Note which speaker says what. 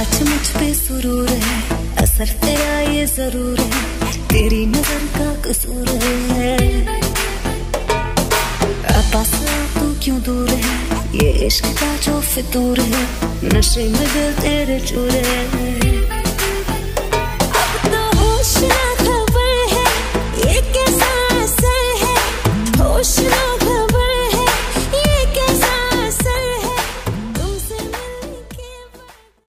Speaker 1: सच मुझ पे सुरूर है, असर तेरा ये जरूर है, तेरी नजर का कसूर है। पास तू क्यों दूर है, ये इश्क का जो फितूर है, नशे में दिल तेरे चूर है।